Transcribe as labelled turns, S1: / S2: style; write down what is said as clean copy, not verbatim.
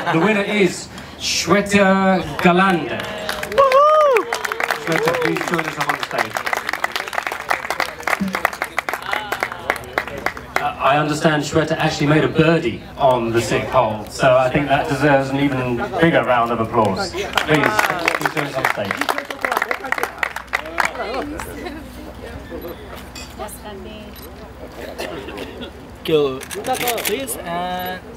S1: The winner is Shweta Galande. Shweta, please join us up on stage. I understand Shweta actually made a birdie on the 6th hole, so I think that deserves an even bigger round of applause. Please join us on stage.
S2: Go, please, and